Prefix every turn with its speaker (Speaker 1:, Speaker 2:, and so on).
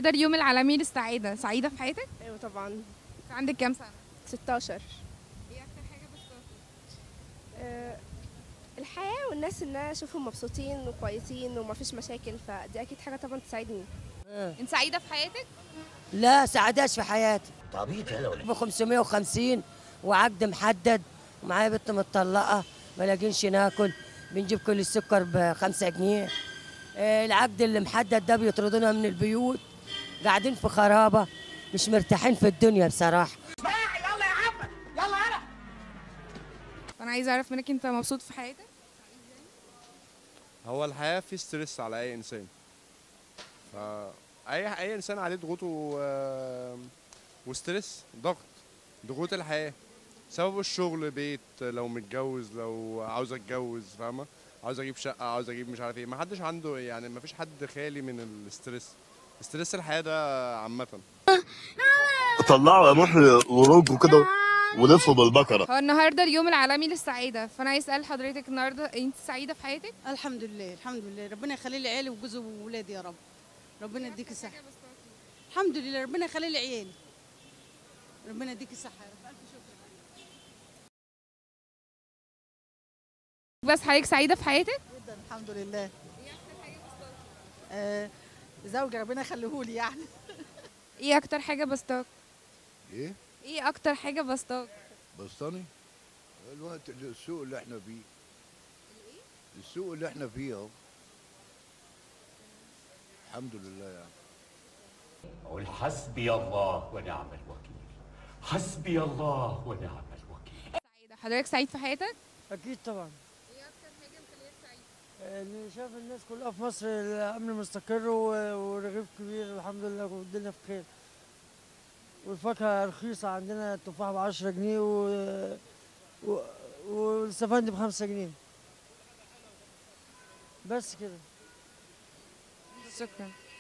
Speaker 1: النهارده اليوم العالمي للسعادة، سعيدة في حياتك؟
Speaker 2: ايوه طبعا.
Speaker 1: عندك كام سنة؟
Speaker 2: 16.
Speaker 1: ايه اكتر حاجة بسطاكي؟
Speaker 2: الحياة والناس، ان انا اشوفهم مبسوطين وكويسين ومفيش مشاكل، فدي اكيد حاجة طبعا تساعدني.
Speaker 1: انت سعيدة في حياتك؟
Speaker 3: لا سعداش في حياتي.
Speaker 4: طبيعي يلا ولا
Speaker 3: ب 550 وعقد محدد ومعايا بنت متطلقه ما لاقينش ناكل. بنجيب كل السكر ب5 جنيه. العقد اللي محدد ده بيطردونا من البيوت. قاعدين في خرابه مش مرتاحين في الدنيا بصراحه.
Speaker 1: فانا عايزة اعرف منك انت مبسوط في حياتك؟
Speaker 5: هو الحياة في ستريس على أي إنسان. أي إنسان عليه ضغوط وستريس، ضغوط الحياة، سبب الشغل، بيت، لو متجوز، لو عاوز أتجوز، فاهمة؟ عاوز أجيب شقة، عاوز أجيب مش عارف إيه، محدش عنده يعني، مفيش حد خالي من الستريس. ستريس الحياة ده عامة.
Speaker 6: طلعوا نروح ورود وكده ولفوا بالبكره.
Speaker 1: هو النهارده اليوم العالمي للسعادة، فانا عايز اسأل حضرتك النهارده انت سعيدة في حياتك؟
Speaker 7: الحمد لله الحمد لله، ربنا يخلي لي عيالي وجوزي وولادي يا رب. ربنا يديك الصحة. الحمد لله، ربنا يخلي لي عيالي. ربنا يديك الصحة يا رب. ألف شكر.
Speaker 1: بس حضرتك سعيدة في حياتك؟
Speaker 7: جدا الحمد لله. ايه اكتر حاجة بسطاكي؟ زوجي ربنا يخليهولي يعني.
Speaker 1: ايه اكتر حاجة بسطاك؟
Speaker 8: ايه
Speaker 1: اكتر حاجة بسطاك؟
Speaker 8: بسطاني الوقت، السوق اللي احنا فيه. السوق اللي احنا فيه اهو، الحمد لله يعني.
Speaker 4: قول حسبي الله ونعم الوكيل. حسبي الله ونعم الوكيل.
Speaker 1: سعيدة. حضرتك سعيد في حياتك؟
Speaker 3: اكيد طبعا.
Speaker 1: ايه اكتر حاجة مخليك سعيد؟
Speaker 3: اللي شاف الناس كلها في مصر الامن مستقر ورغيف كبير الحمد لله والدنيا في خير. والفاكهه رخيصه عندنا، التفاح ب10 جنيه والسفندي ب5 جنيه. بس كده.
Speaker 1: شكرا.